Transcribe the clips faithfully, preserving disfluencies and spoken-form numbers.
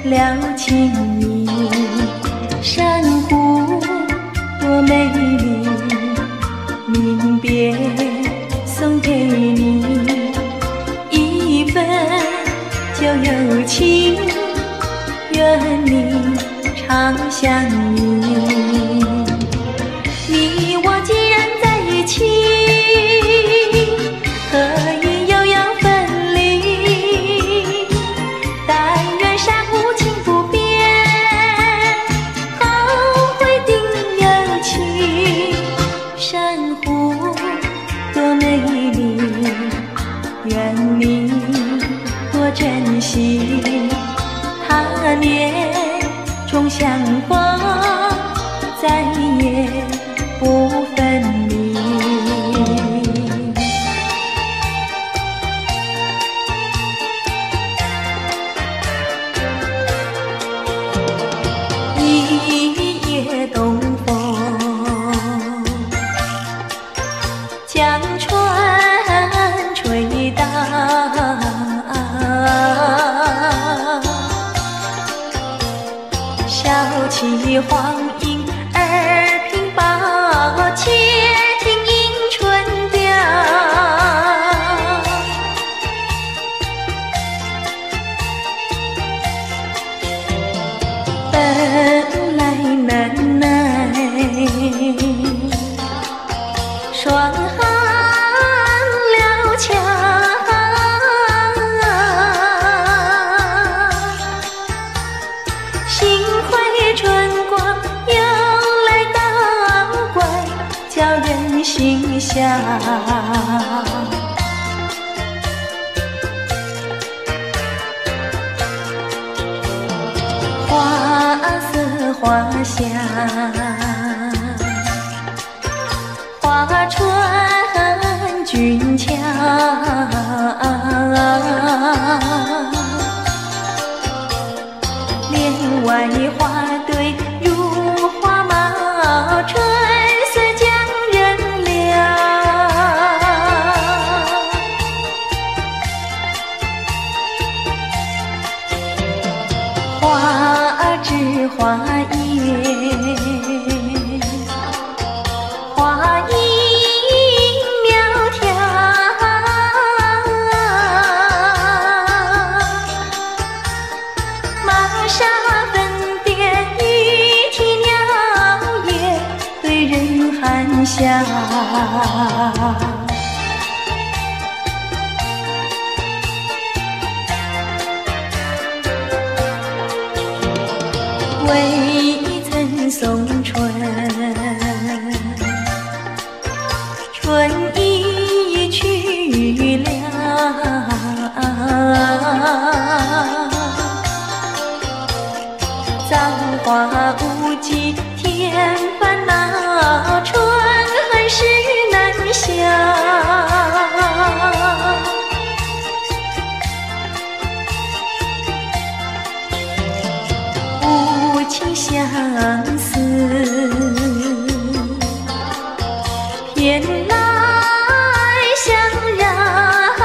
了情意。珊瑚多美丽，临别送给你一份旧友情，愿你常相依。你我既然在一起，何以又要分离？但愿山无情不变，后会定有期。珊瑚多美丽，愿你多珍惜。他年终相逢，再也不分离。一夜东风，将船吹荡，笑起黄莺儿平抱，且听迎春调。本来难耐，霜寒了墙，幸亏春光又来倒怪，叫人心香。花色花香，花穿俊俏，帘外花堆如花帽，春色将人撩。花枝花叶，花影苗条，玛莎粉蝶一啼鸟也对人含笑。未曾送春，春已去了。造化无极添烦恼，春恨事难消。无情相思，偏来相让。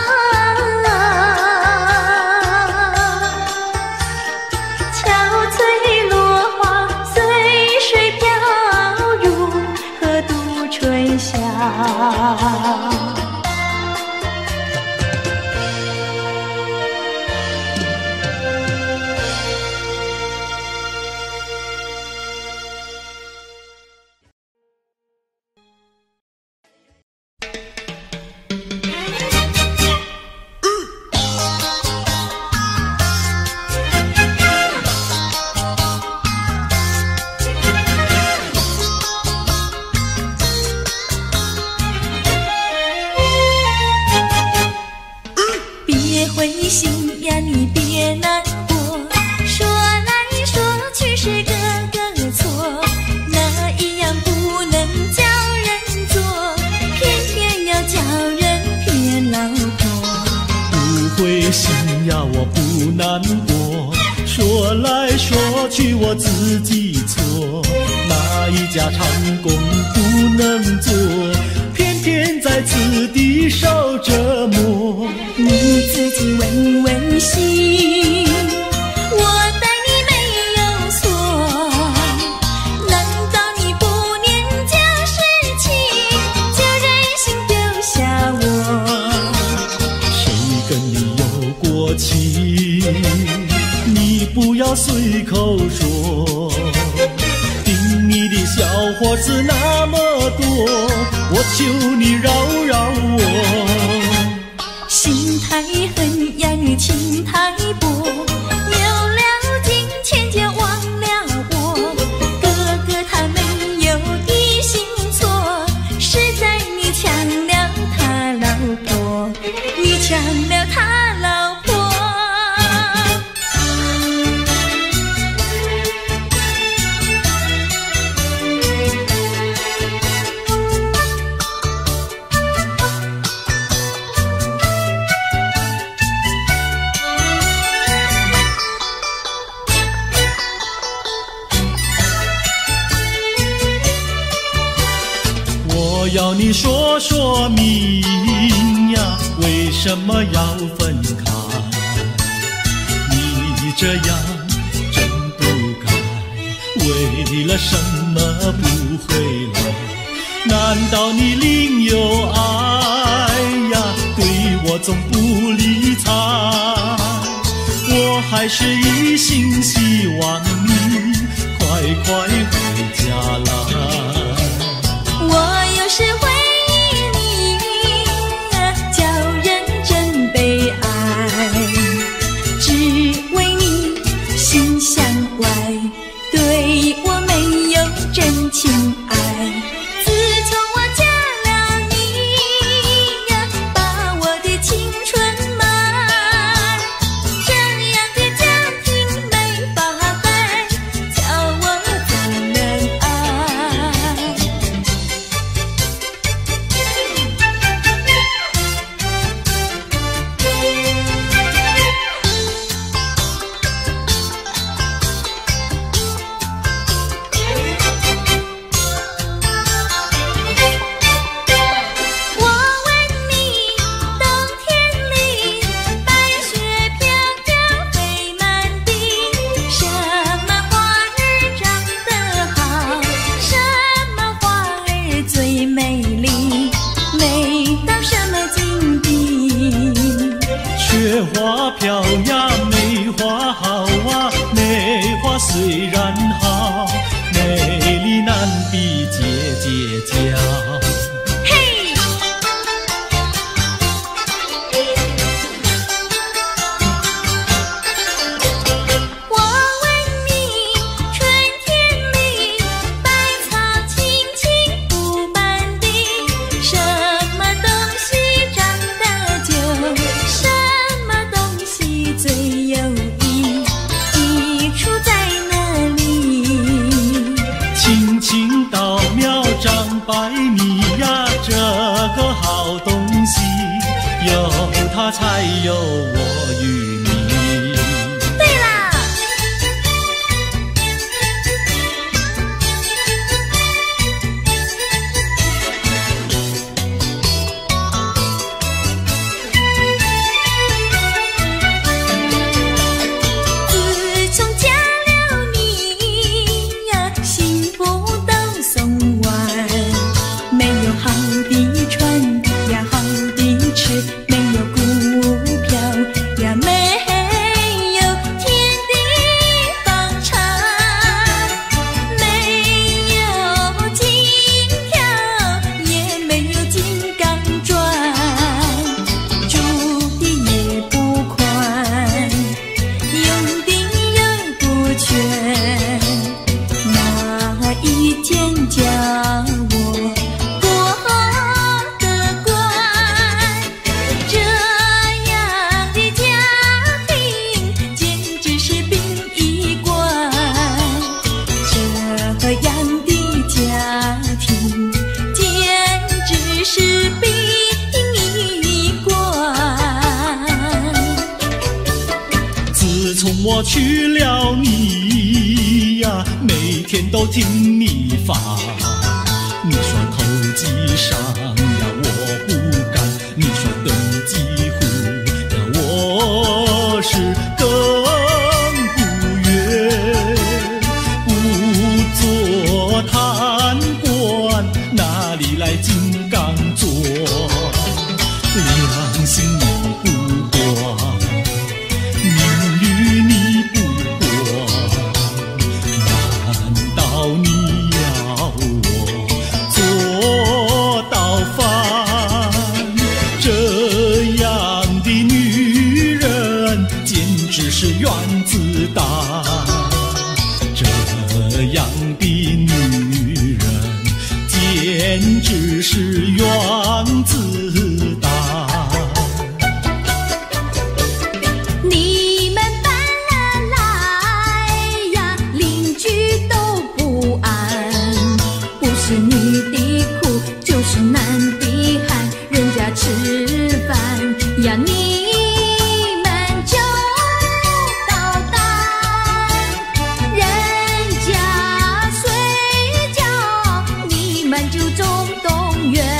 憔悴落花随水飘，如何度春宵？灰心呀，你别难过，说来说去是个个错，那一样不能叫人做，偏偏要叫人骗老婆。 不灰心呀，我不难过，说来说去我自己错，哪一家长工不能做，偏偏在此地受折磨。 你自己问问心，我不要随口说。听你的小伙子那么多，我求你饶饶我。 心太狠呀，情太薄，有了金钱就忘了我。哥哥他没有一心错，是在你抢了他老婆，你抢了他老婆。 我要你说说明呀，为什么要分开？你这样真不该，为了什么不回来？难道你另有爱呀？对我总不理睬，我还是一心希望你快快回家来。 我有时回忆你，叫人真悲哀，只为你心向外，对我没有真情爱。自从我嫁了你呀，把我的青春埋，这样的家庭没法改，叫我怎能爱？ 雪花飘呀，梅花好啊，梅花虽然好，美丽难比姐姐娇。 嘿，我问你，春天里百草青青不满地，什么东西长得久？什最有意，益处在哪里？ 青青稻苗长百米呀，这个好东西，有它才有我与你。 对啦， 从我娶了你呀，每天都听你发。你说投机商呀，我不干；你说登记户呀，我是更不愿。不做贪官，哪里来金刚座？良心你不管，名誉你不管。 子大。这样的女人简直是冤子大。 你们搬了来呀，邻居都不安，不是女的苦，就是男的寒，人家吃饭呀，你们就捣蛋，人家睡觉，你们就总动员，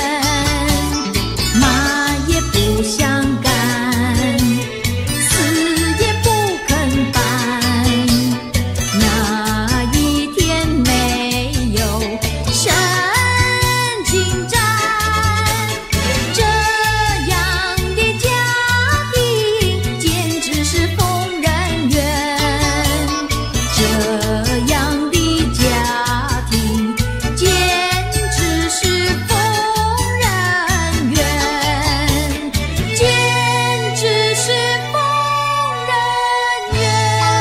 骂也不想干，死也不肯搬。那一天没有神经战，这样的家庭简直是疯人院，这样的家庭简直是疯人院，简直是疯人院。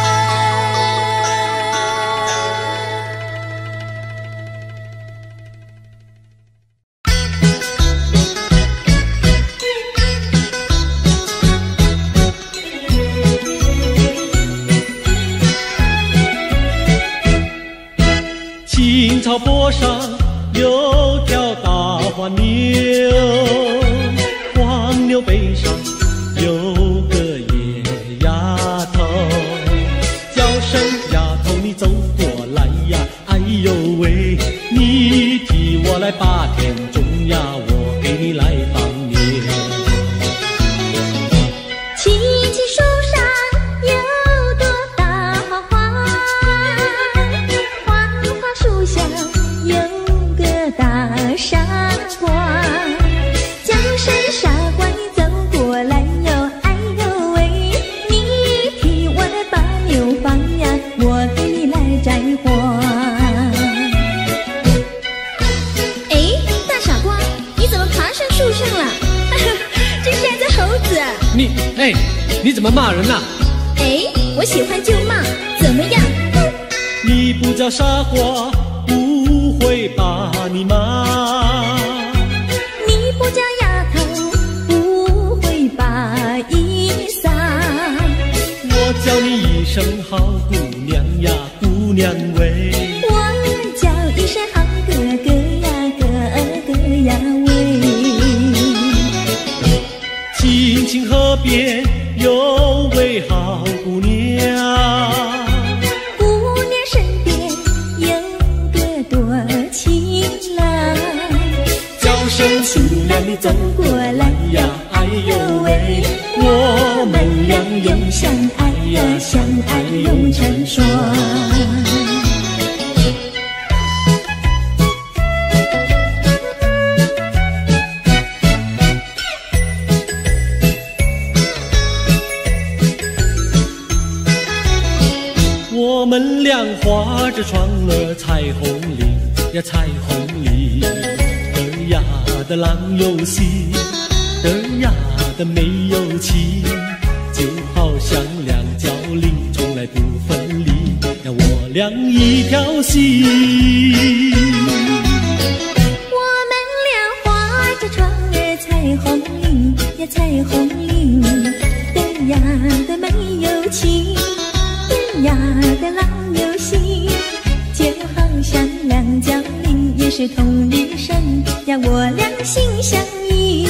青草坡上有条大黄牛，黄牛背上有个野丫头，叫声丫头你走过来呀，哎呦喂，你替我来把田种呀，我给你来放牛。 青青树上有朵大花花，花花树下有个大傻瓜，叫声傻瓜你走过来哟，哎呦喂，你替我来把牛放呀，我给你来摘花。哎，大傻瓜，你怎么爬上树上了？这是只猴子。 你哎，你怎么骂人呐？ 哎，我喜欢就骂，怎么样？哼， 你不叫傻瓜，不会把你骂。 你不叫丫头，不会把衣撒。 我叫你一声好姑娘呀，姑娘喂。 我叫一声好哥哥呀，哥哥呀喂。 青青河边有位好姑娘， 姑娘身边有个多情郎， 叫声姑娘你走过来呀，哎呦喂，我们俩永相爱呀，相爱永成双。我们俩画着创了彩虹铃呀，彩虹铃，嘚呀的郎有心，嘚呀的没有情，就好像两角铃，从来不分离呀，我俩一条心。 我们俩画着窗儿彩虹铃呀，彩虹铃，嘚呀的没有情，嘚呀的郎有心，就好像两角铃，也是同一声呀，我俩心相印。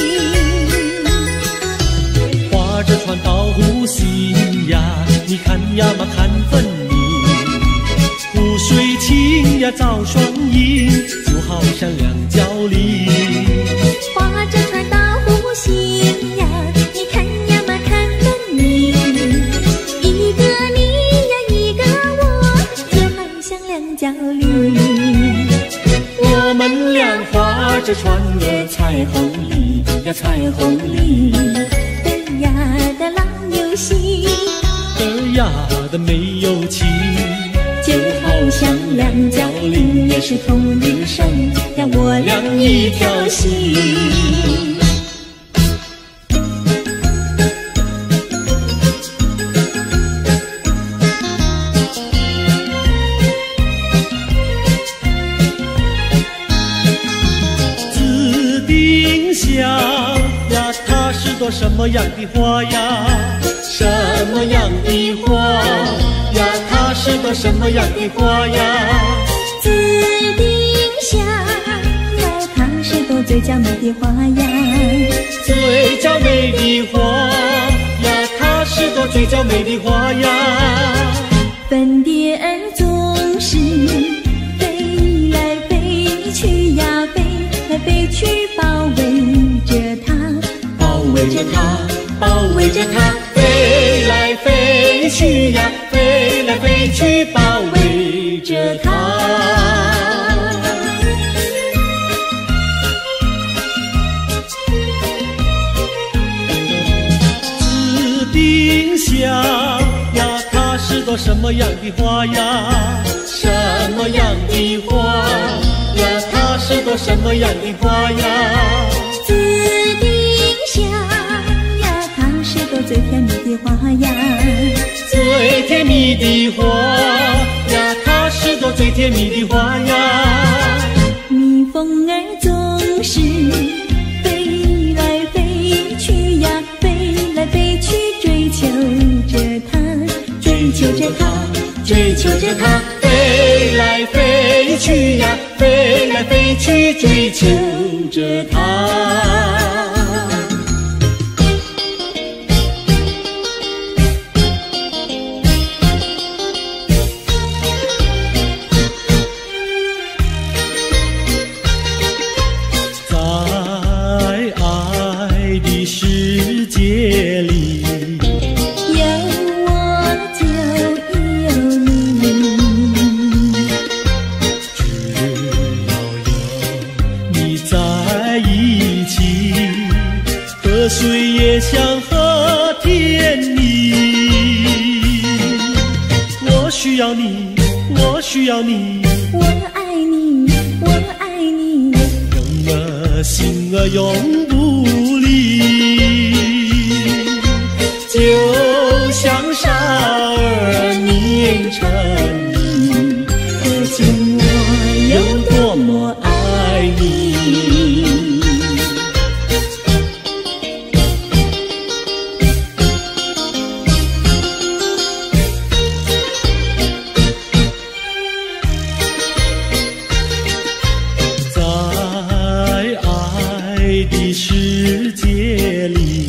划着船到湖心呀，你看呀嘛看分明，湖水清呀照双影，就好像两角铃。 划着船到湖心呀，你看呀嘛看分明，一个你呀一个我，就好像两角铃。 我们俩划着船儿彩虹铃呀，彩虹铃， 嘚呀的郎有心， 嘚呀的没有情， 就好像两角铃，也是同一声呀，我俩一条心。 什么样的花呀？什么样的花呀？它是朵什么样的花呀？ 紫丁香呀，它是朵最娇美的花呀。 最娇美的花呀，它是朵最娇美的花呀。 粉蝶儿总是飞来飞去呀，飞来飞去包围着它， 包围着它，包围着它，飞来飞去呀，飞来飞去包围着它。紫丁香呀，它是朵什么样的花呀？什么样的花呀？它是朵什么样的花呀？ 紫丁香呀，它是朵最甜蜜的花呀。 最甜蜜的花呀，它是朵最甜蜜的花呀。 蜜蜂儿总是飞来飞去呀，飞来飞去追求着它，追求着它， 追求着它，飞来飞去呀，飞来飞去追求着它。世界里有我就有你， 只要有你在一起，河水也像和甜蜜。我需要你，我需要你， 我爱你，我爱你， 永儿心儿永不离。就像傻儿年成意， 可见我有多么爱你。 在爱的世界里，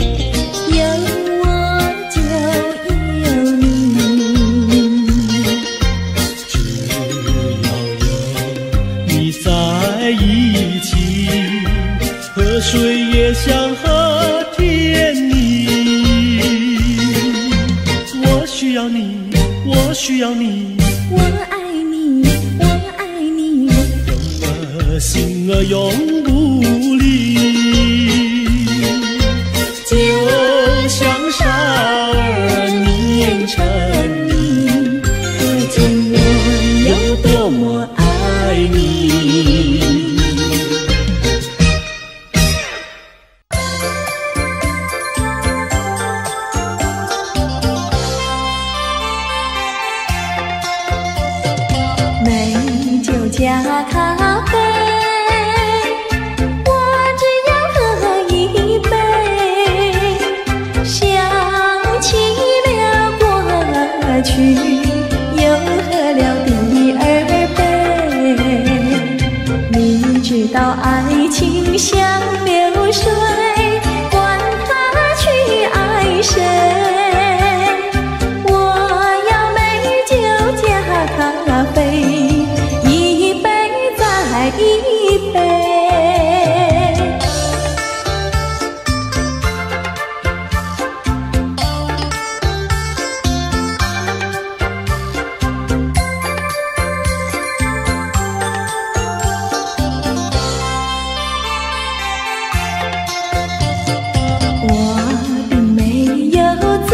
河水也像和甜蜜。我需要你，我需要你， 我爱你，我爱你， 永儿心儿永不离。就像傻儿年成意， 可见我有多么爱你。加咖啡，我只要喝一杯，想起了过去，又喝了第二杯。你知道爱情像流水，管它去爱谁，我要美酒加咖啡，一杯。我并没有醉，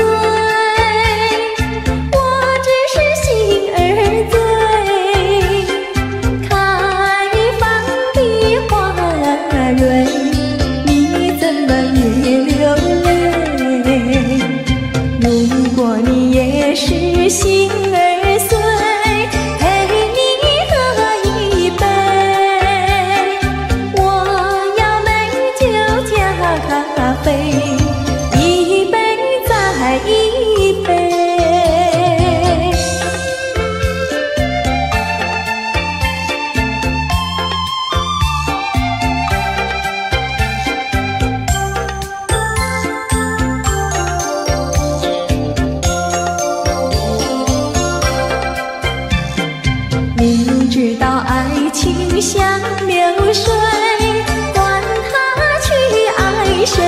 我只是心儿醉。开放的花蕊，你怎么也流泪？如果你也是心儿碎，陪你喝一杯，我要美酒加咖啡。 明知道爱情像流水，管他去爱谁，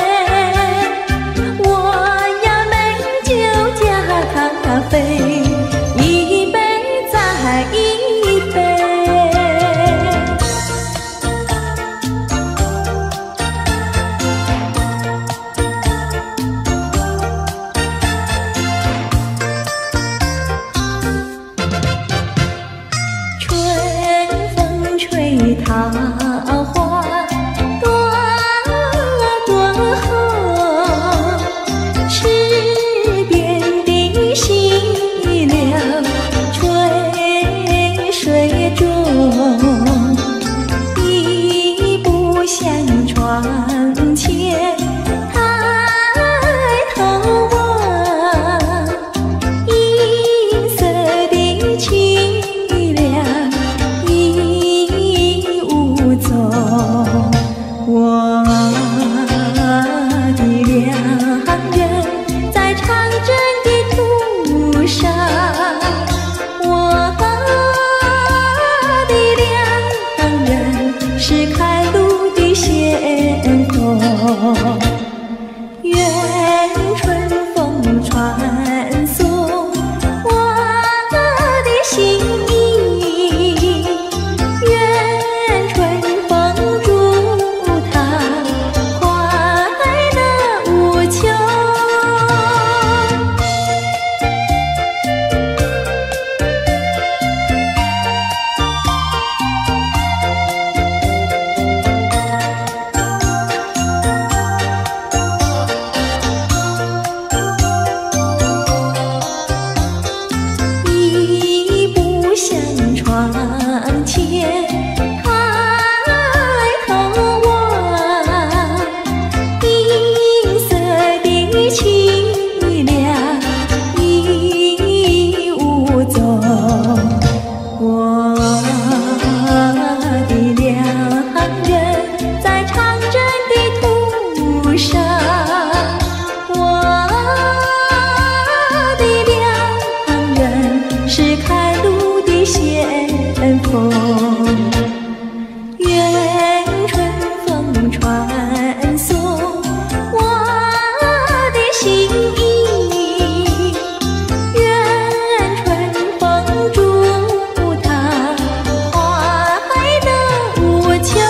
我要美酒加咖啡，一杯再一杯。桃花朵朵红，池边的溪流垂水中，一步向窗前抬头望，银色的凄凉我的良人在长征的途上，我的良人是开路的先锋。愿春风传送我的心意，愿春风祝他快乐无穷。一步向窗前抬头望，银色的凄凉已无踪。我的良人在长征的途上，我的良人是开路的先锋。愿春风传送我的心意，愿春风祝他快乐无穷。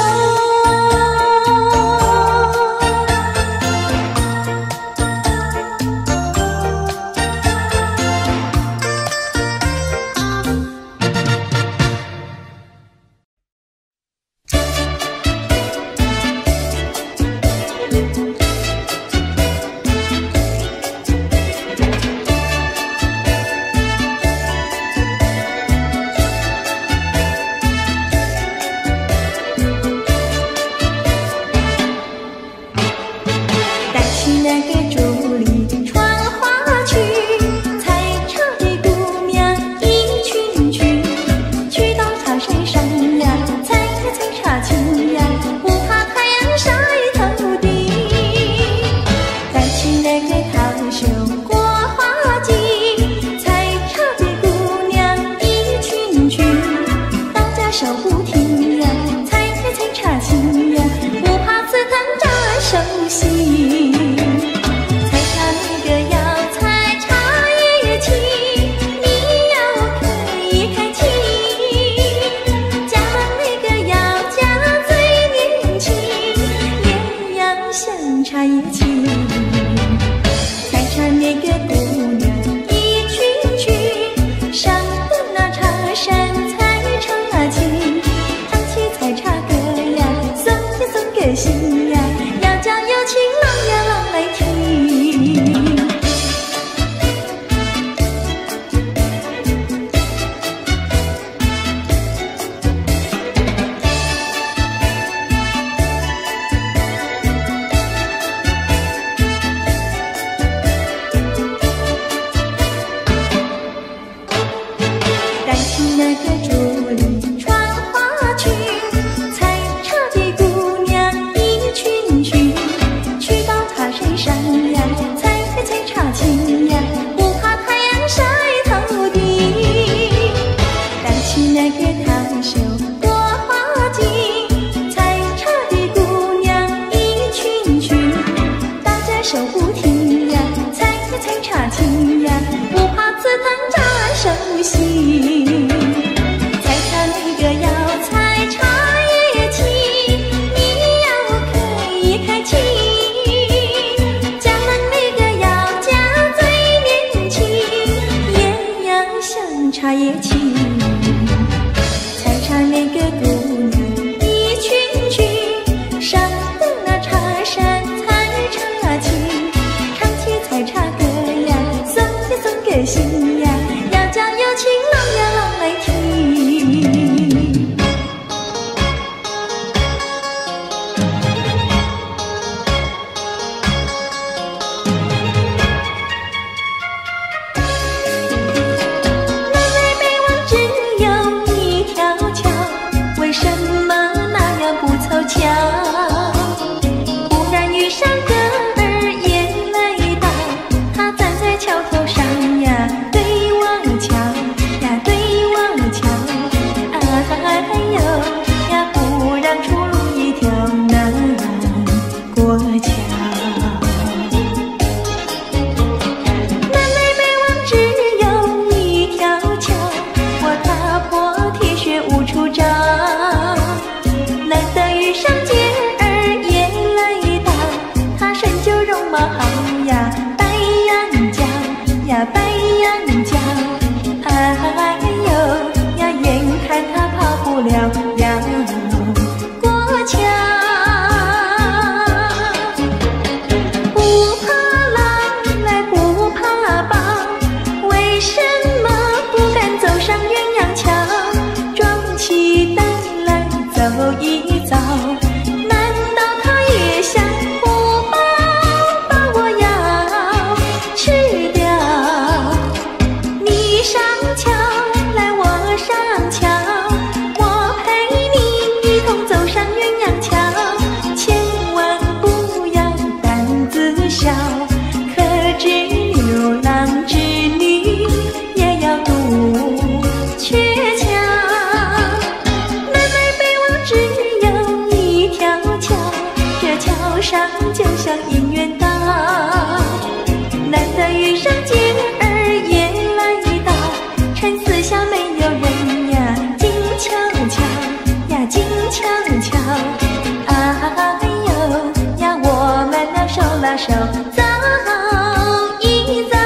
带起那个竹林穿花去，采茶的姑娘一群群，去到茶山上呀，采呀采茶青呀，不怕太阳晒头顶。带起那个桃袖过花季，采茶的姑娘一群群，大家手不停呀，采呀采茶青呀，不怕刺疼扎手心。采茶那个要采茶叶青，你要开开青；加芒那个要加最年轻，两样像茶叶青。采茶那个姑娘一群群，上的那茶山采茶青，唱起采茶歌呀，送呀送个心呀，要叫有情郎呀郎来听。带起那个竹林穿花去，采茶的姑娘一群群，去到茶山上呀，采呀采茶青呀，不怕太阳晒头顶。带起茶叶青，采茶那个姑娘一群群，上了那茶山采茶青，唱起采茶歌呀，送呀送给新呀，要叫有情郎呀郎来听。巧，忽然遇上个儿也来到，他站在桥头上呀，对我瞧呀，对我瞧，哎呦呀，忽然出了一条南国桥。南来北往只有一条桥，我踏破铁鞋无处找。遇上姐儿也来到，她身就容貌好呀，白羊角呀，白羊角，哎呦呀，眼看她跑不了了过桥。不怕狼来不怕豹，为什么不敢走上鸳鸯桥？壮起胆来走一遭。难道他也想不饱把我要吃掉？你上桥来我上桥，我陪你一同走上鸳鸯桥，千万不要胆子小，可知牛郎织女也要渡鹊桥。桥上就像姻缘岛，难得遇上姐儿也来到，趁四下没有人呀，静悄悄呀，静悄悄，哎呦呀，我们俩手拉手走一遭。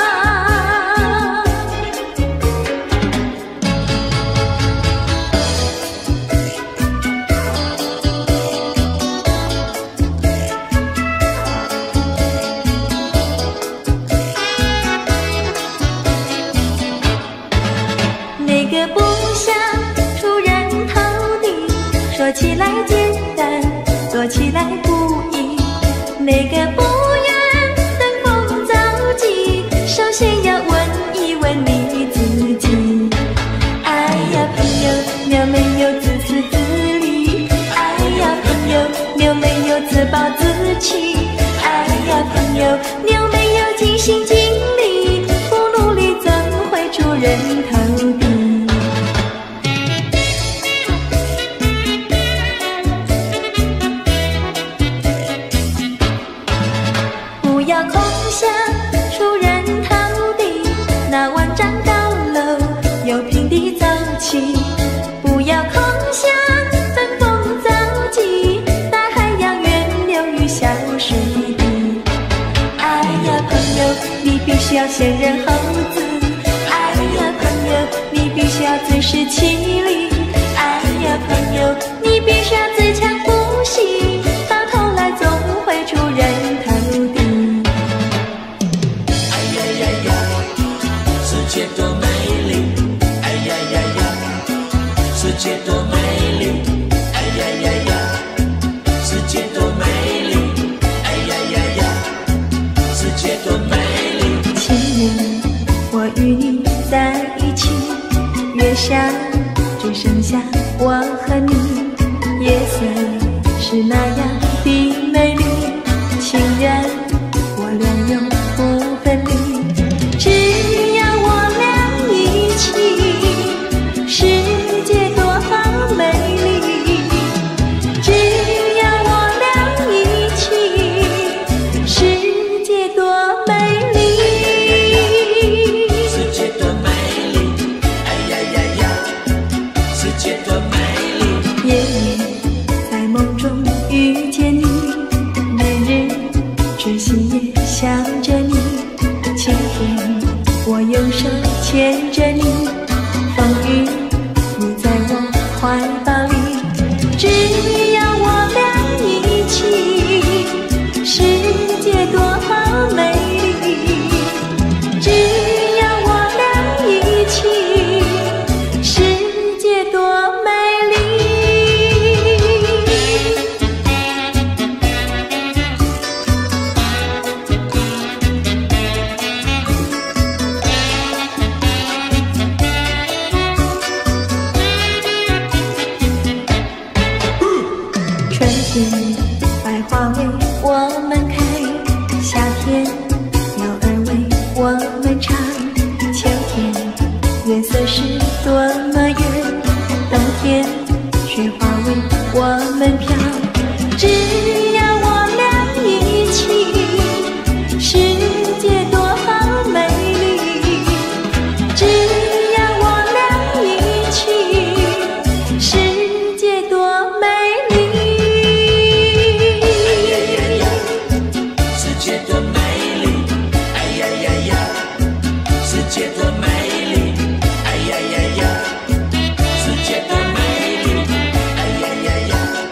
那个不想出人头地，说起来简单，做起来不易。那个不愿登峰造极，首先要问一问你自己。哎呀朋友，你有没有自私自利？哎呀朋友，你有没有自暴自弃？哎呀朋友，你有没有尽心尽力？不努力怎会出人头地？不要空想出人头地，那万丈高楼有平地走起。不要空想登峰造极，大海洋源流于小水滴。哎呀朋友，你必须要先人后子。哎呀朋友，你必须要自食其力。哎呀朋友，你必须要自强不息，到头来总会出人头地。 世界多美丽，哎呀呀呀！世界多美丽，哎呀呀呀！世界多美丽，哎呀呀呀！世界多美丽。 情人，我与你在一起，月下只剩下我和你，夜色是那样的美丽，情人，我俩永不分离。只要我俩一起，世界多美丽。只要我俩一起，世界多美丽。 世界多美丽，哎呀呀呀！世界多美丽。 月色是多么圆，冬天雪花为我们飘。只要我俩一起，世界多好美丽。只要我俩一起，世界多美丽。 哎呀呀呀，世界多美丽！哎呀呀呀，世界多美丽！哎呀呀呀，世界多美丽！哎呀呀呀。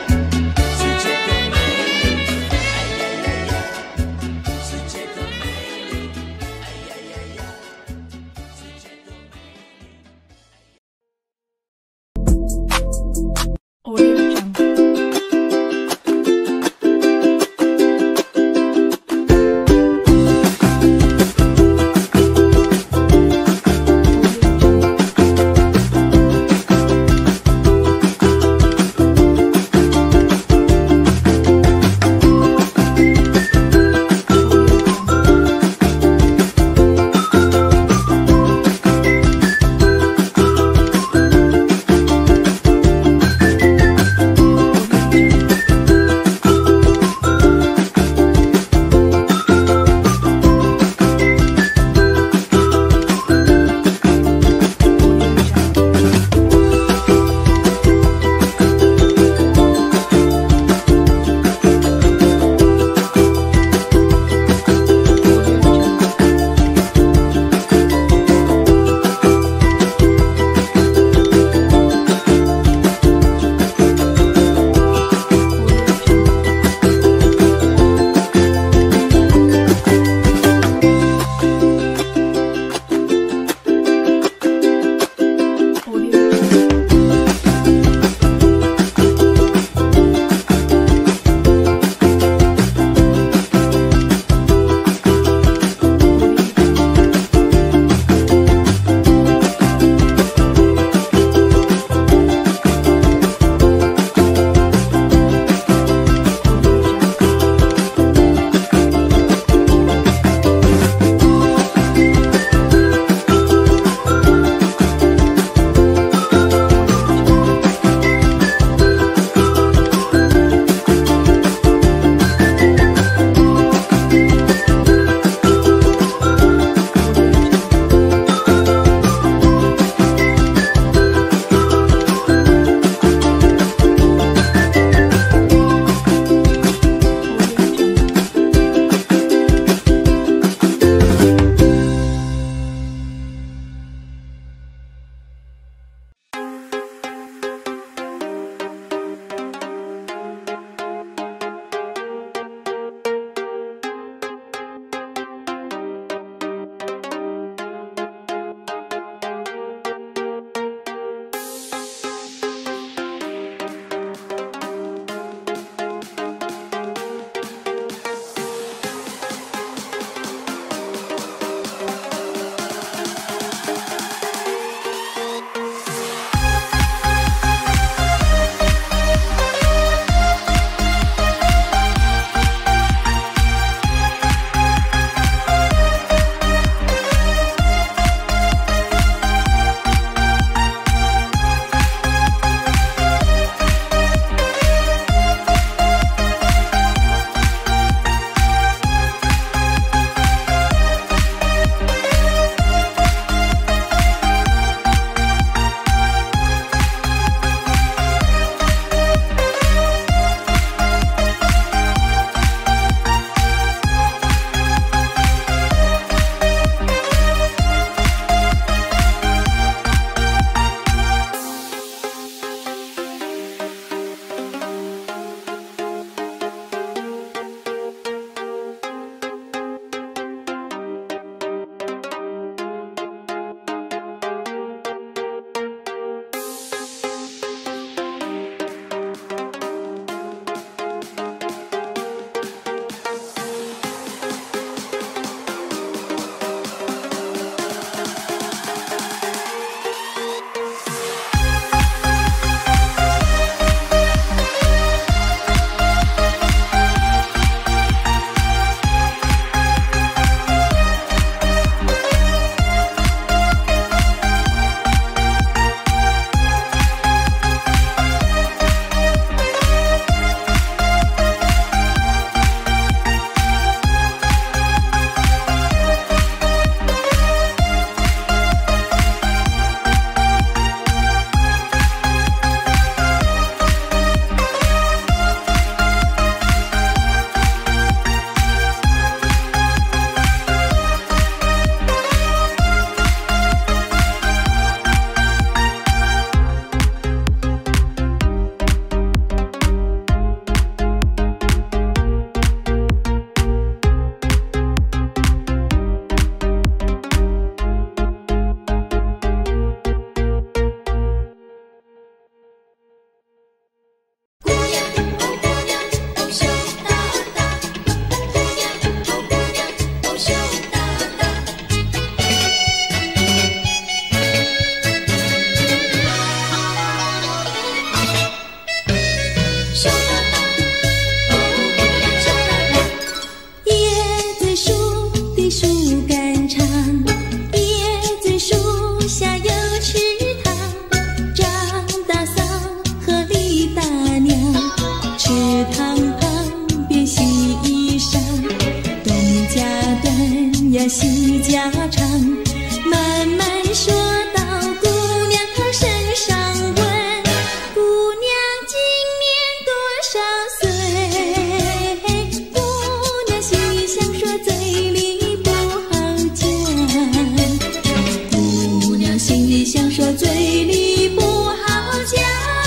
想说嘴里不好讲。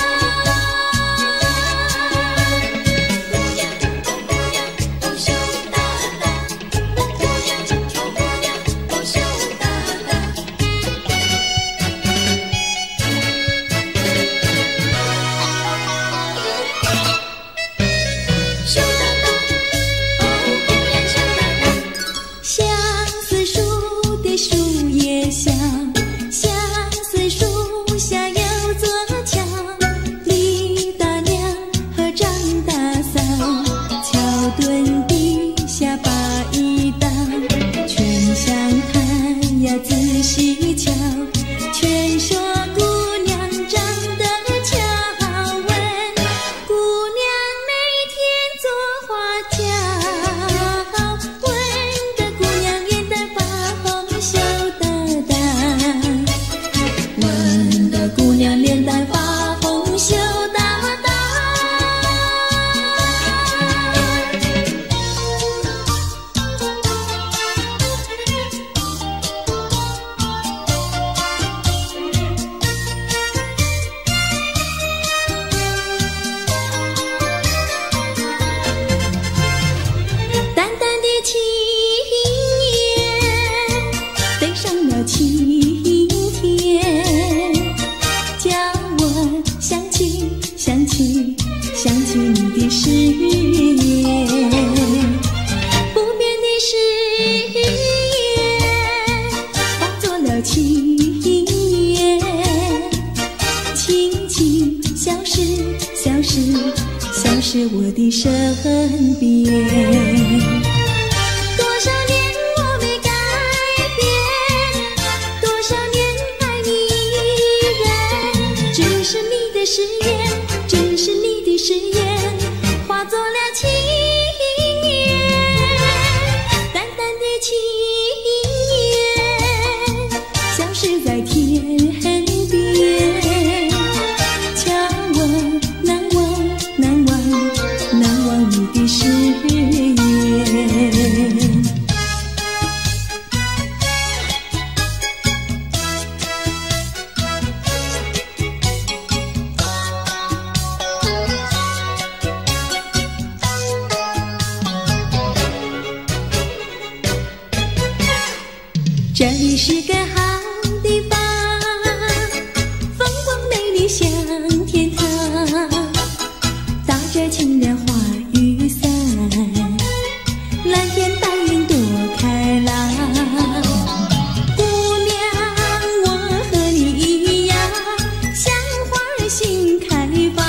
这里是个好地方，风光美丽像天堂，打着清凉花雨伞，蓝天白云多开朗。姑娘，我和你一样，像花儿心开放，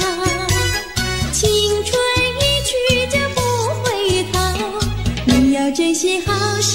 青春一去就不回头，你要珍惜好事。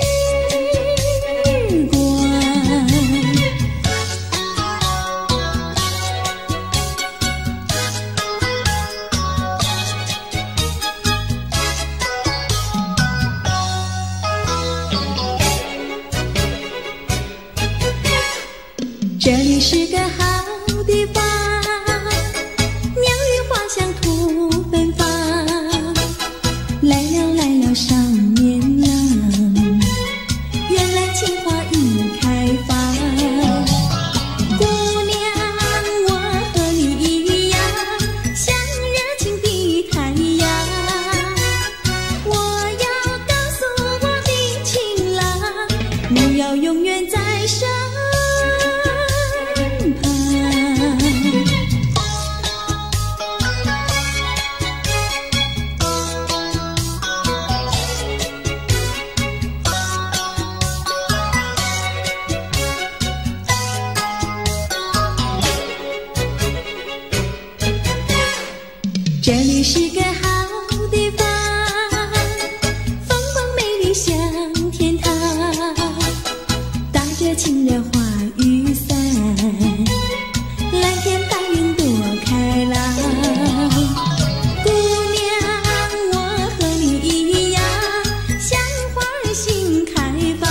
这里是个好地方，鸟语花香吐芬芳，来了来了少年郎，原来情花已开放。姑娘，我和你一样，像热情的太阳，我要告诉我的情郎，你要永远在身这里是个好地方，风光美丽像天堂，打着清凉花雨伞，蓝天白云多开朗。姑娘，我和你一样，像花儿心开放，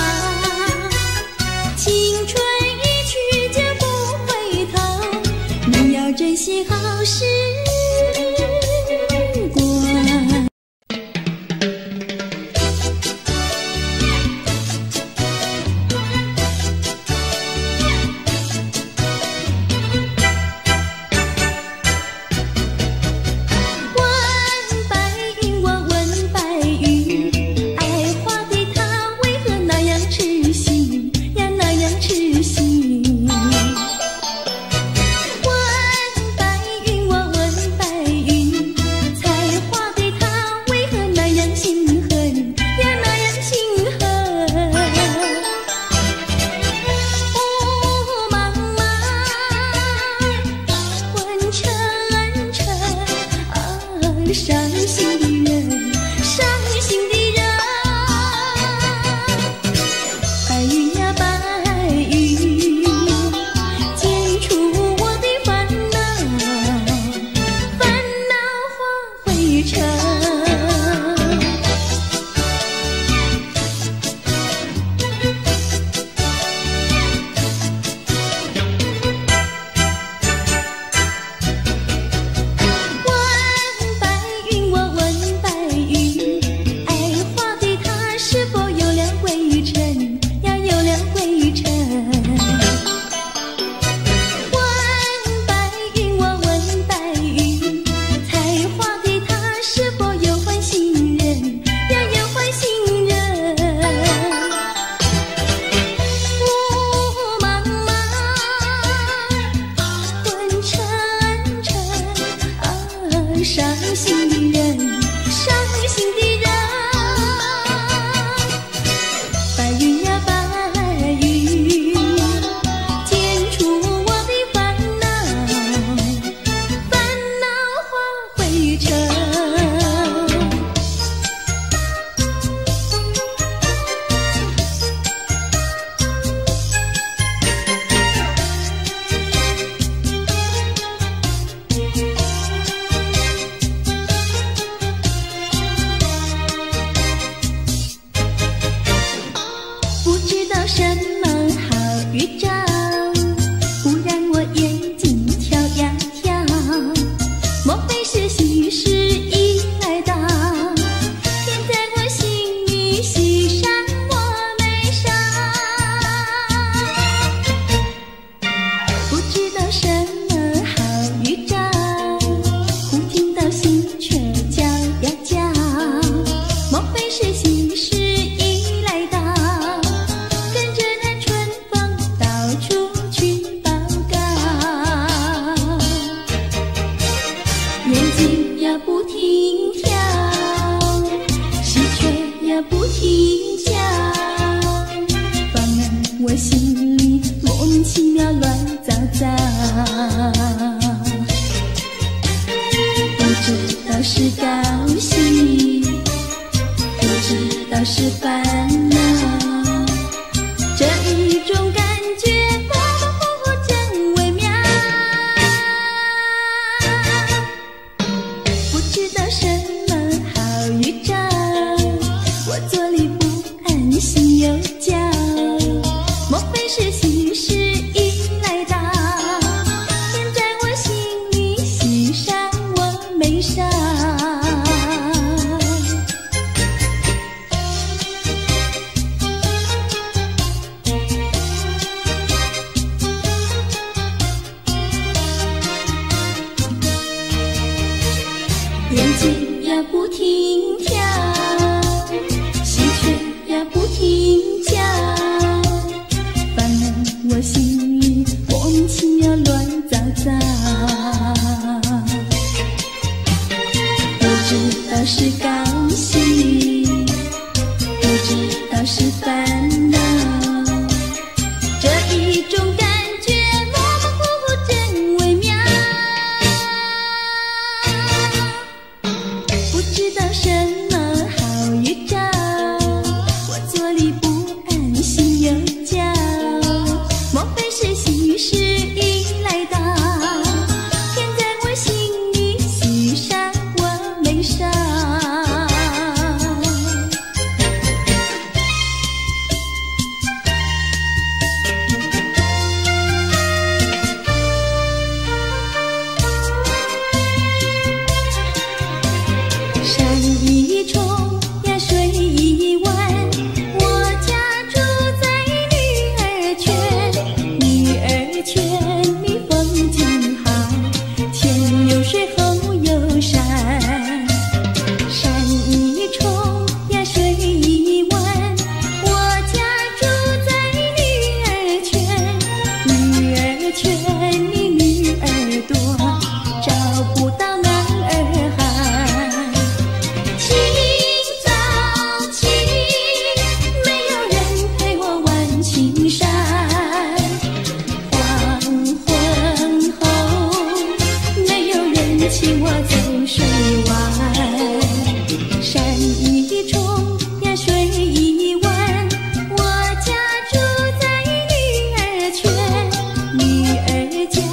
青春一去就不回头，你要珍惜好时其妙乱糟糟，不知道是高兴，不知道是烦恼，这一种感觉模模糊糊真微妙，不知道什么好预兆，我坐立不安，心又焦，莫非是喜事已来到，天在我心里，喜上我眉梢。眼睛呀不停跳，心却呀不停叫，烦恼我心里莫名其妙乱糟糟，不知道是高兴，不知道是烦恼，这一种感觉模模糊糊真微妙，不知道什么好预兆，我坐立不安，心又焦，莫非是喜事已来到，天在我心里，喜上我眉梢。山一重呀水一弯，我家住在女儿圈，女儿圈里风景好，前有水后有山，山一重呀水一弯，我家住在女儿圈，女儿圈里女儿多，找不到男儿汉。清早起，没有人陪我玩青山，黄昏后，没有人请我走水湾，山一重呀水一弯，我家住在女儿圈，女儿家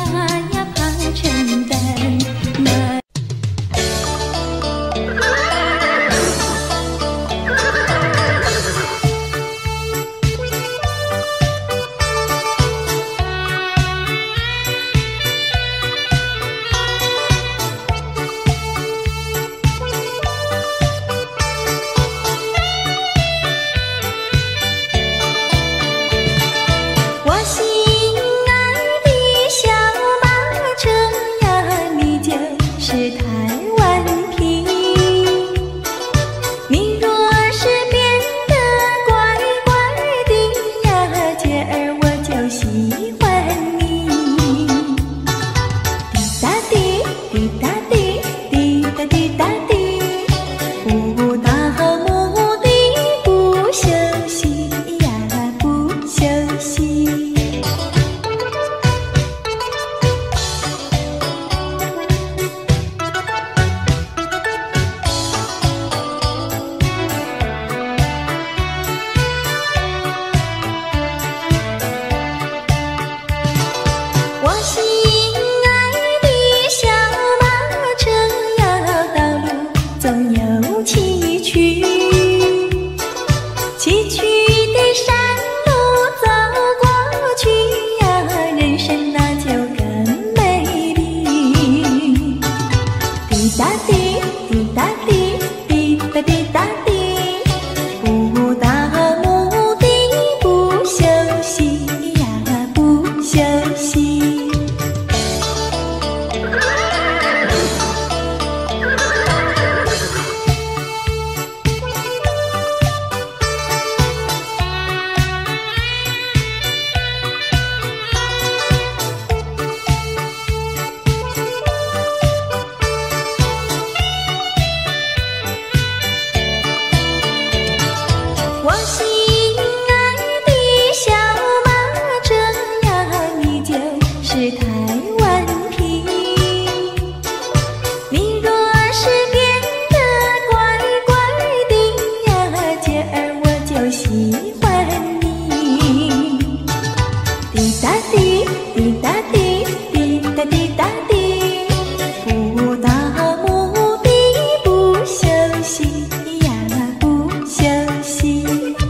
滴，滴答滴，滴答滴答滴，不到目的不休息呀，不休息。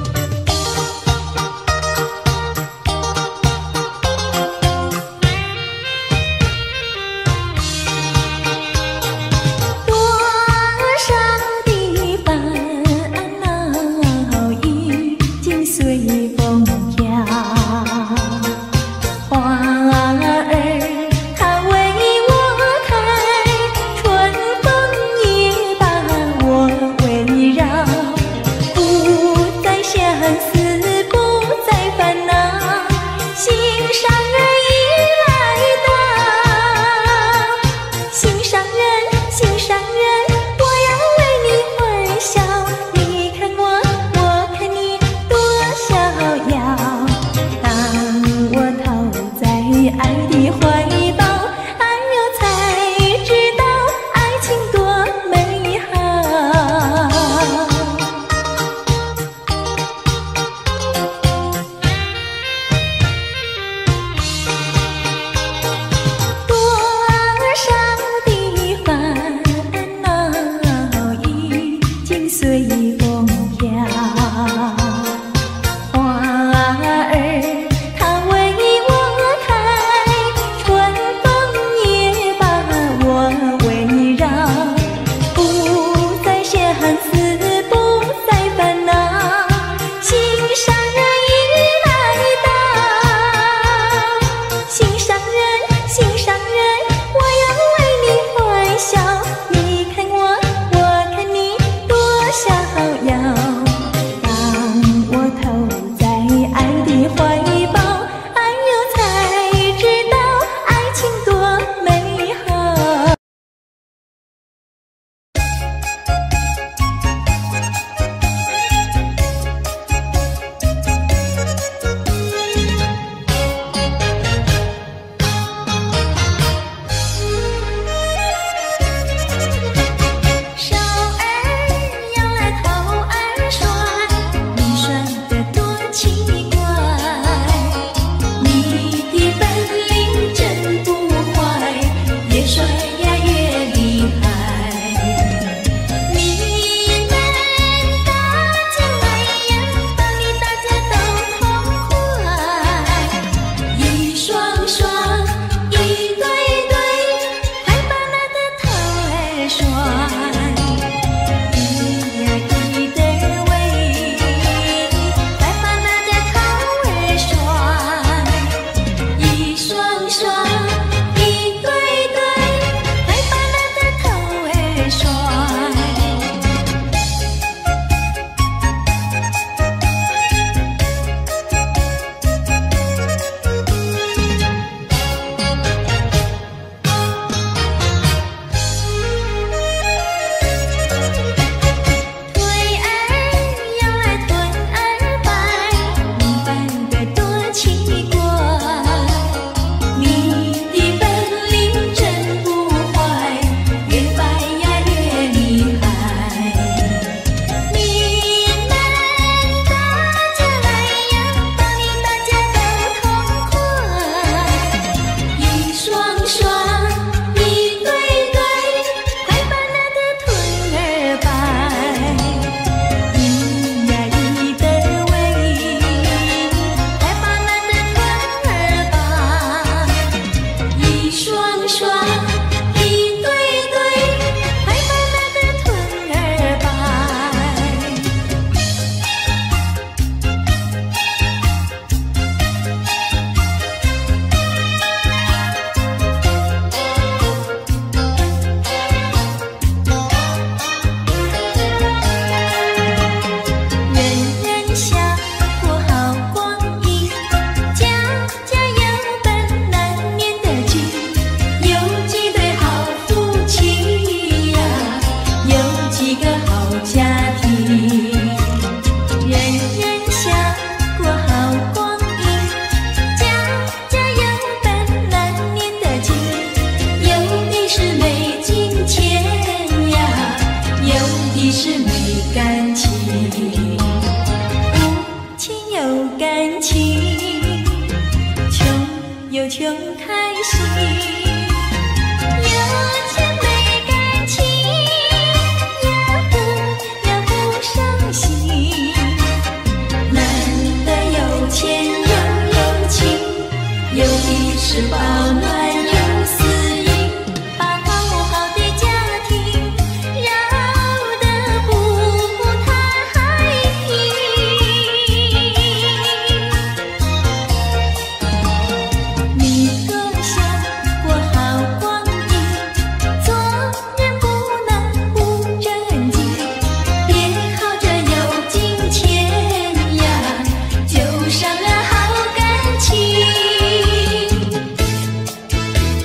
多少的烦恼已经随风飘，花儿它为我开，春风也把我围绕，不再相思，不再烦恼，心上人已来到，心上人，心上人，我要为你欢笑，你看我，我看你多逍遥。当我投在爱的怀抱，哎呦才知道爱情多美好。 又穷开心，有钱没感情，要富要不伤心。难得有钱又有情，有的是保暖有私隐，把好好的家庭绕得不太平。你多想过好光阴，做人不能不正经，别靠着有金钱呀，就伤了好感情。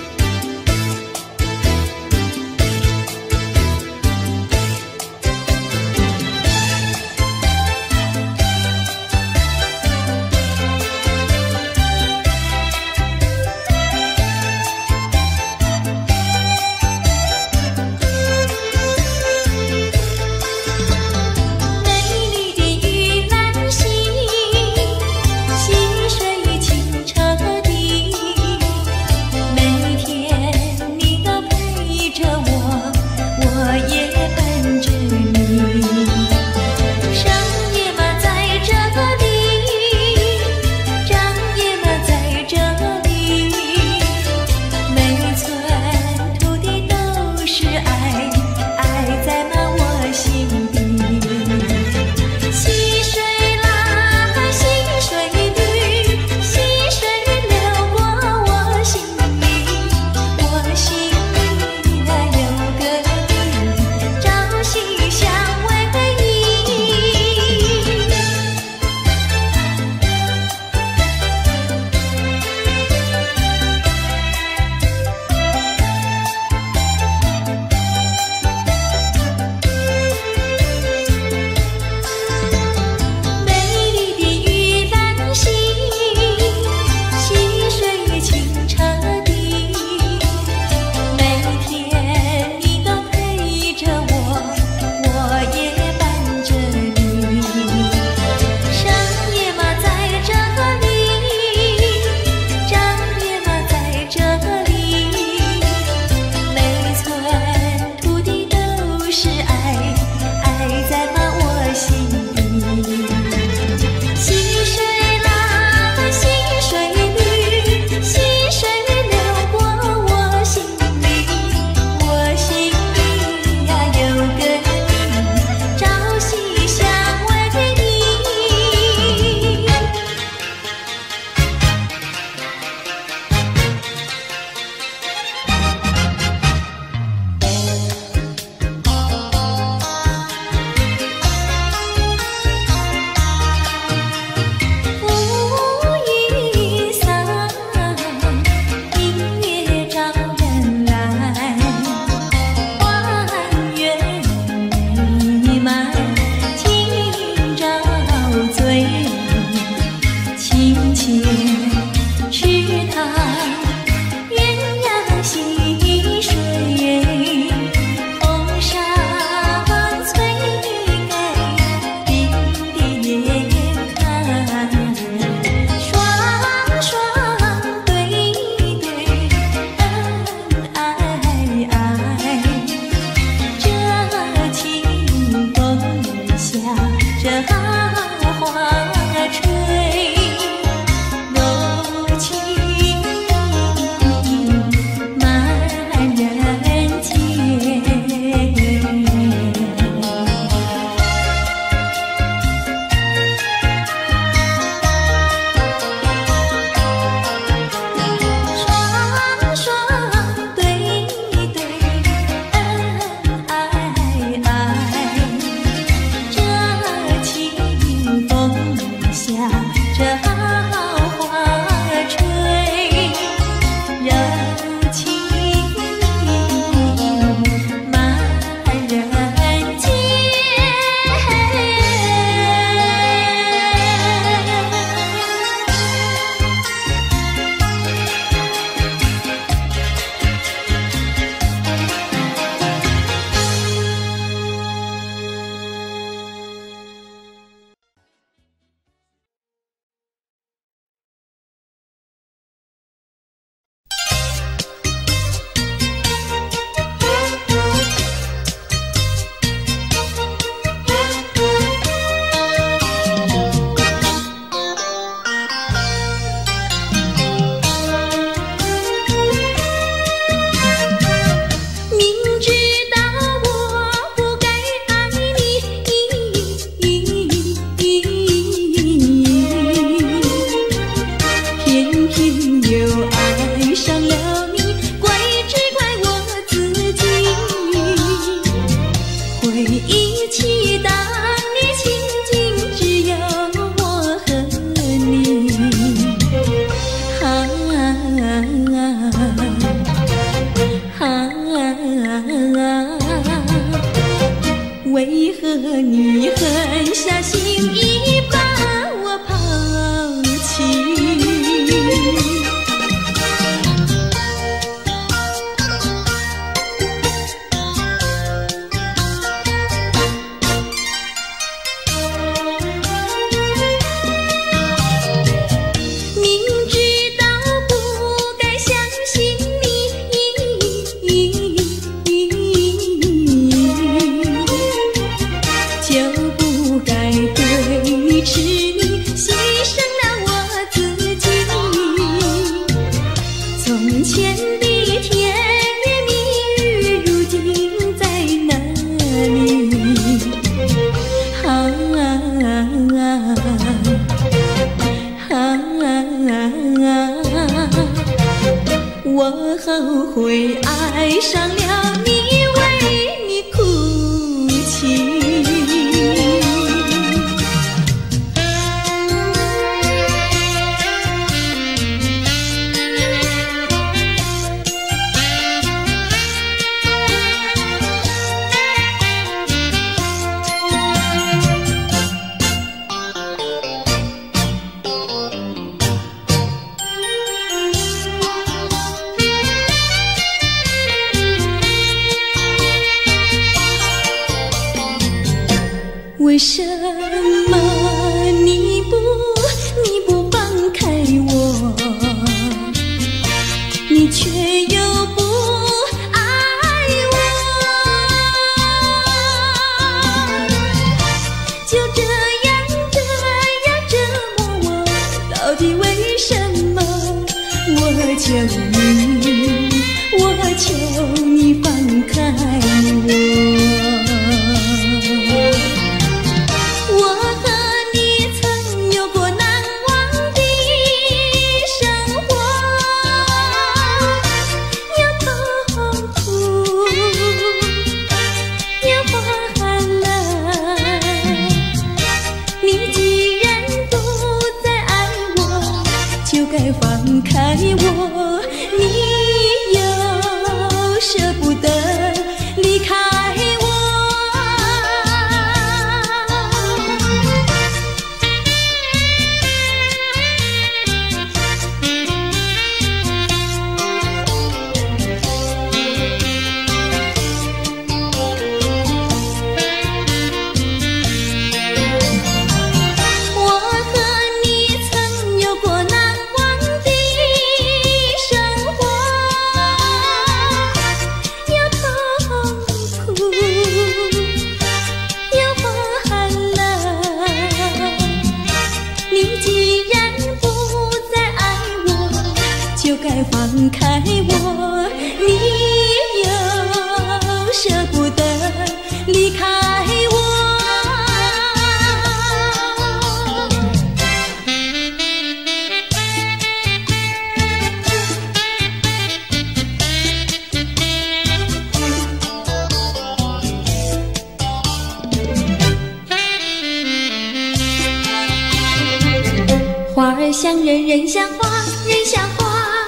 从前的甜言蜜语，如今在哪里？啊啊！我后悔爱上了你，为你哭泣。为什么你不你不放开我，你却又不爱我？就这样这样折磨我，到底为什么？我求你，我求你放开我。放开我，你又舍不得离开我。放开我，你又舍不得离开我。花儿像人，人像花，人像花。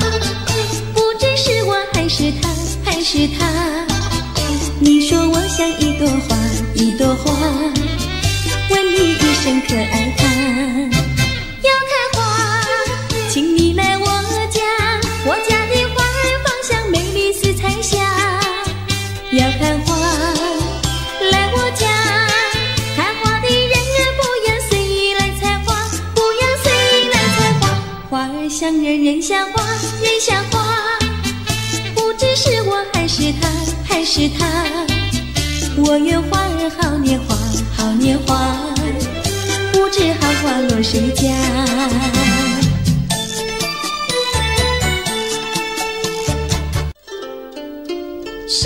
是我还是他，还是他？你说我像一朵花，一朵花，问你一声可爱它？要开花，请你来我家，我家的花儿芳香美丽似彩霞。要看花，来我家，看花的人不要随意来采花，不要随意来采花。花儿像人，人像花，人像花。是我还是他，还是他？我愿花儿好年华，好年华，不知好花落谁家？谁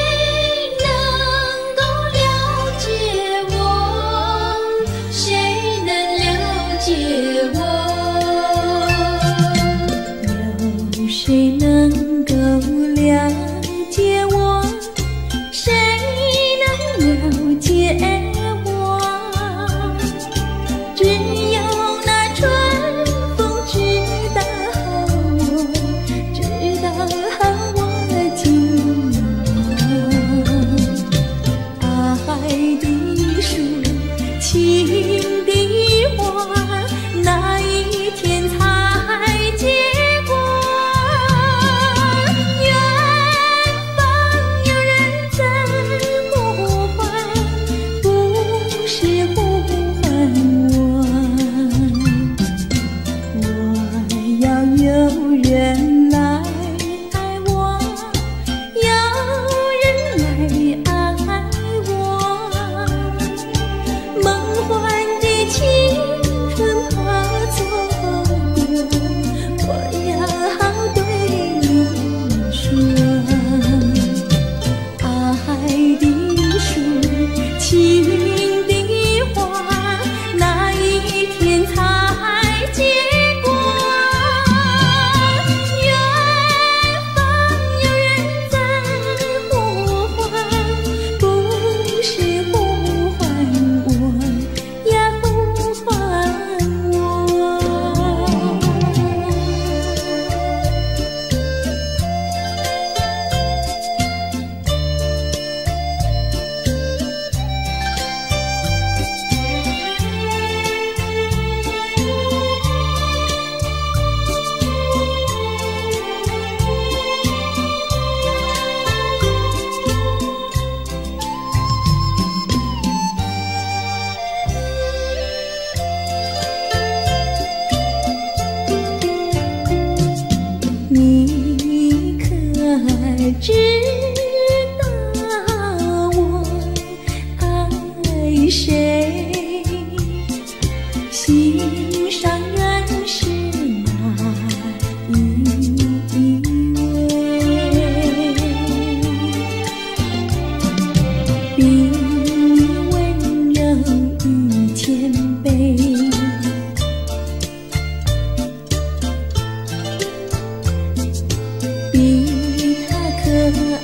能够了解我？谁能了解我？有谁能够了解我？谁能了解我？只有那春风知道我，知道我寂寞。爱的树，情的花，那一天才结果。 知道我爱谁，心上人是哪一位？比温柔与谦卑，比他可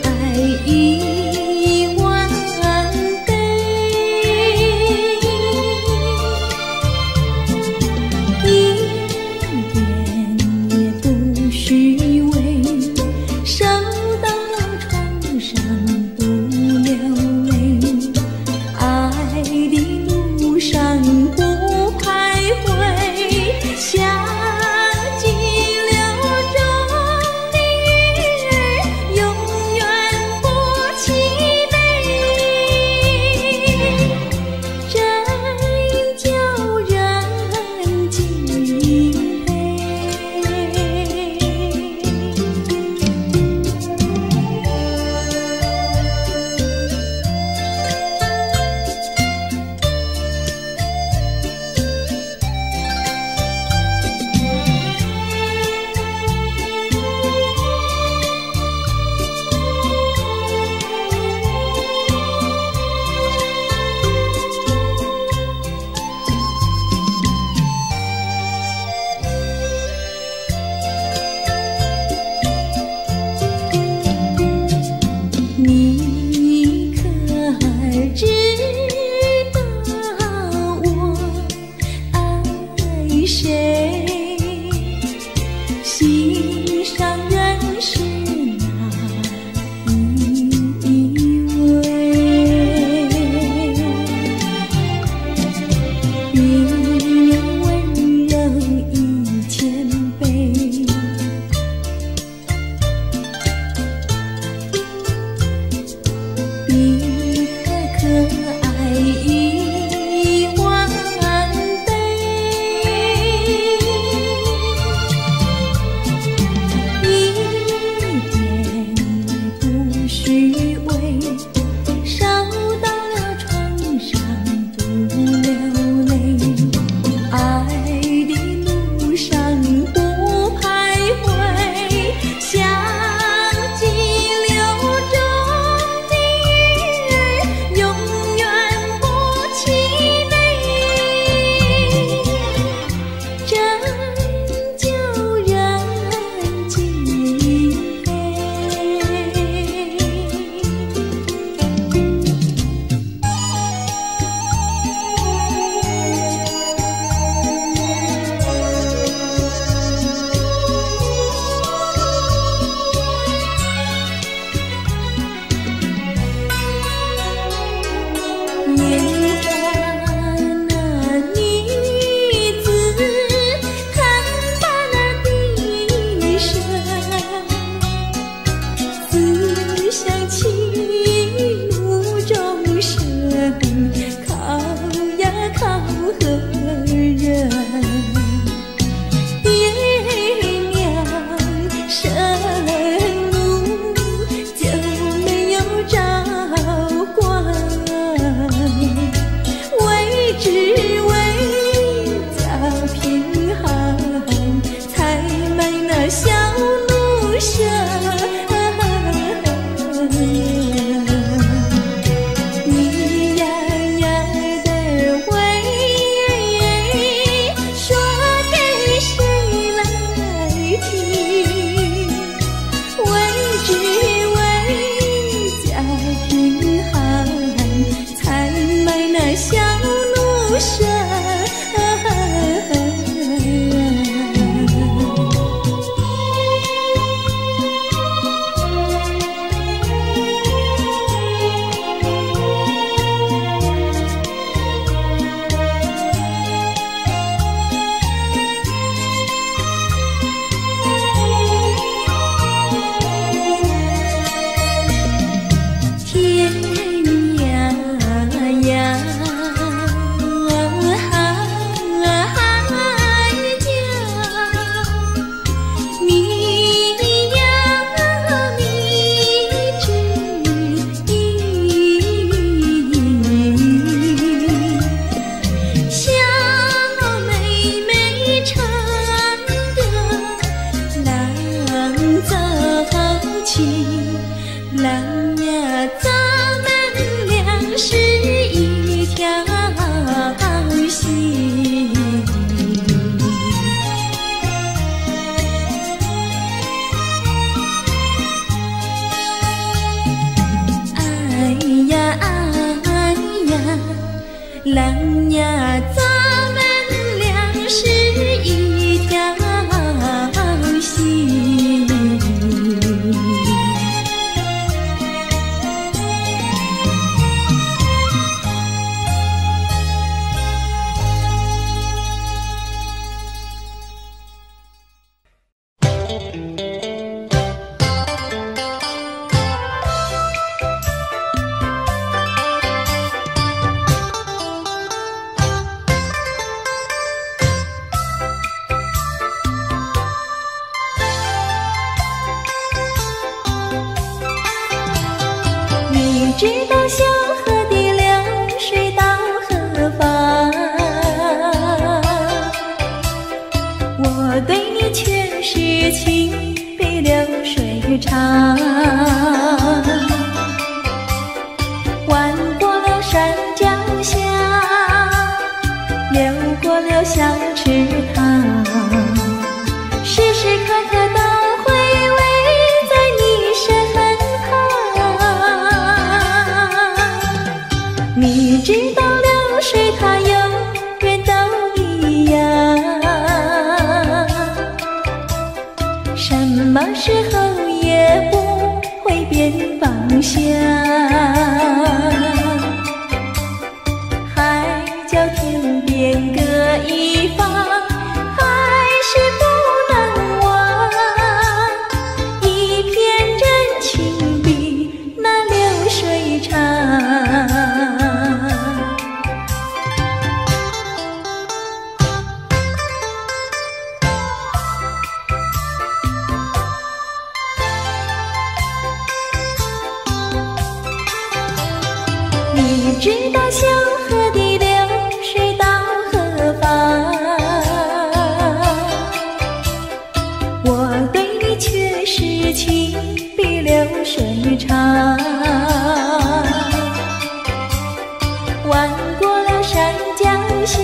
情。郎呀，咱们俩是一条心。哎呀哎呀，郎呀，咱们俩是一条心。你知道小河的流水到何方？我对你却是情比流水长。弯过了山脚下，流过了小池塘，时时刻刻都回味在你身旁。你知道流水它永远都一样，什么时候也不会变方向。海角天边各一方，还是不能忘。一片真情比那流水长。你知道小河的流水到何方？我对你却是情比流水长。弯过了山脚下，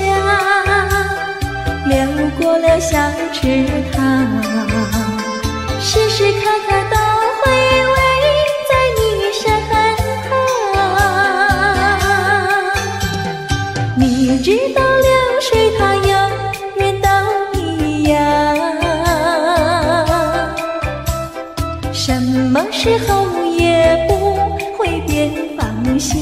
流过了小池塘，时时刻刻都回味在你身旁。你知道流水它永远都一样，什么时候也不会变方向。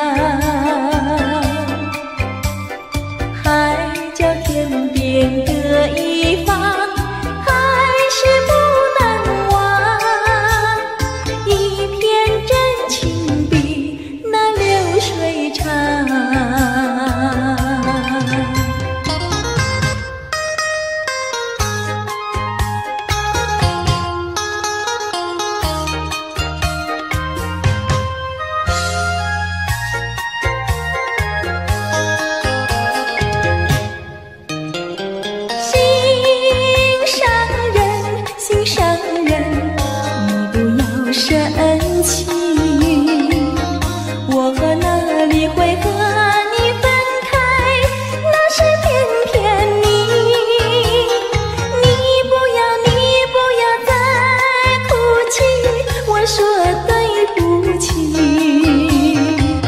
海角天边各一方，还是不能忘。一片真情比那流水长。深情，我哪里会和你分开？那是偏偏你，你不要，你不要再哭泣，我说对不起。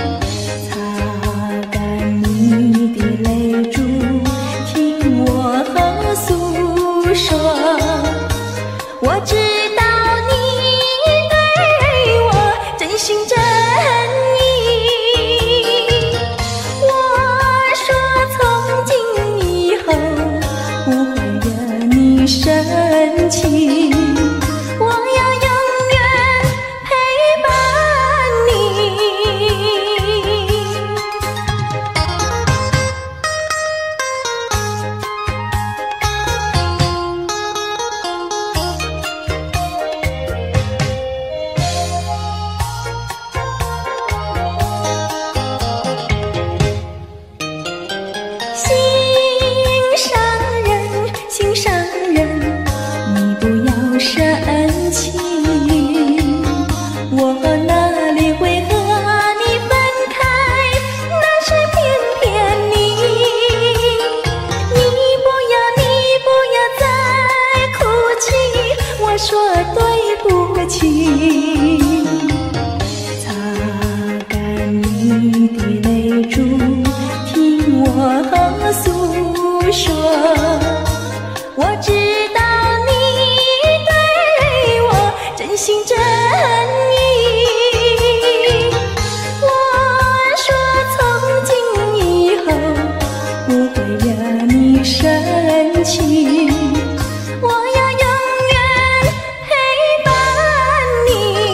擦干你的泪珠，听我诉说，我知道心真意，我说从今以后不会惹你生气，我要永远陪伴你。心上人，你不要生气。 我哪里会和你分开？那是偏偏你，你不要，你不要再哭泣，我说对不起。擦干你的泪珠，听我诉说，我知道你对我真心真意。我说从今以后不会惹你生气，我要永远陪伴你。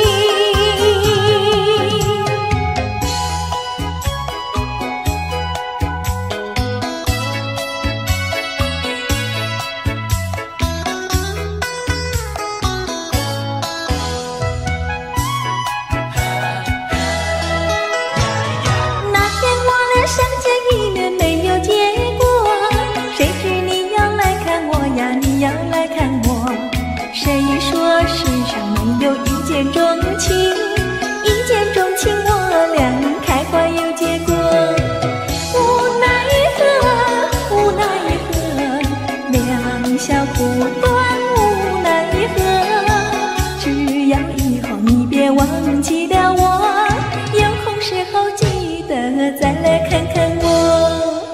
相见一面没有结果，谁知你要来看我呀，你要来看我。谁说世上没有一见钟情，一见钟情我俩开花有结果。无奈何，无奈何，两小苦短无奈何。只要以后你别忘记了我，有空时候记得再来看看我。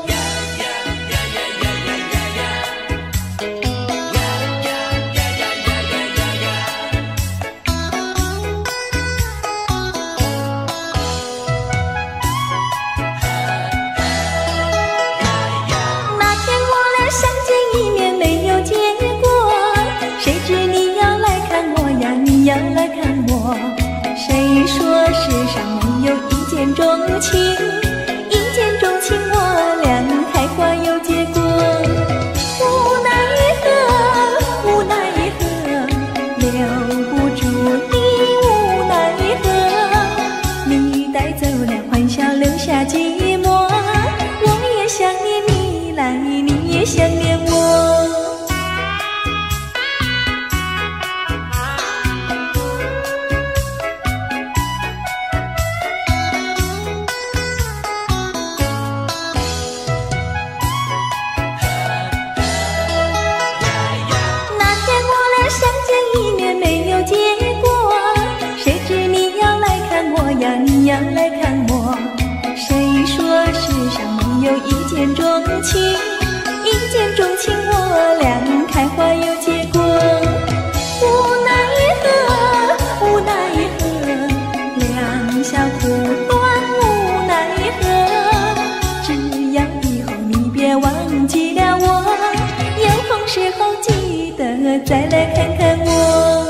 那天我俩相见一面没有结果，谁知你要来看我呀，你要来看我。谁说世上没有一见钟情，一见钟情我俩开花有结果。无奈何，无奈何，留不住你无奈何。你带走了欢笑，留下寂寞，我也想念你来，你也想念我。相见一面没有结果，谁知你要来看我呀，你要来看我。谁说世上没有一见钟情，一见钟情我俩开花有结果。无奈何，无奈何，两小苦短无奈何。只要以后你别忘记了我，有空时候记得再来看看我。